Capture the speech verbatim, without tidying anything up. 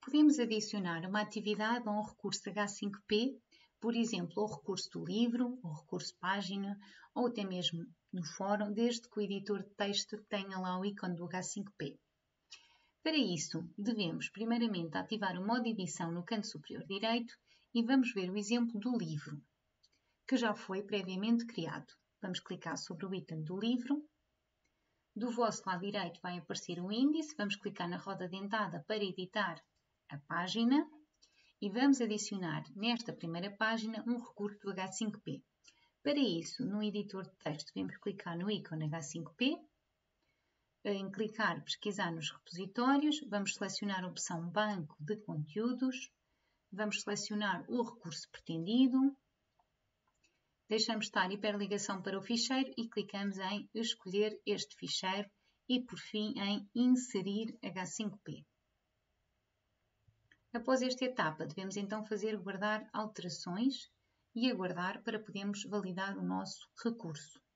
Podemos adicionar uma atividade ou um recurso H cinco P, por exemplo, o recurso do livro, o recurso página, ou até mesmo no fórum, desde que o editor de texto tenha lá o ícone do H cinco P. Para isso, devemos primeiramente ativar o modo edição no canto superior direito e vamos ver o exemplo do livro, que já foi previamente criado. Vamos clicar sobre o ícone do livro. Do vosso lado direito vai aparecer o índice, vamos clicar na roda dentada para editar a página e vamos adicionar nesta primeira página um recurso do H cinco P. Para isso, no editor de texto, devemos clicar no ícone H cinco P, em clicar pesquisar nos repositórios, vamos selecionar a opção banco de conteúdos, vamos selecionar o recurso pretendido, deixamos estar hiperligação para o ficheiro e clicamos em escolher este ficheiro e, por fim, em inserir H cinco P. Após esta etapa, devemos então fazer guardar alterações e aguardar para podermos validar o nosso recurso.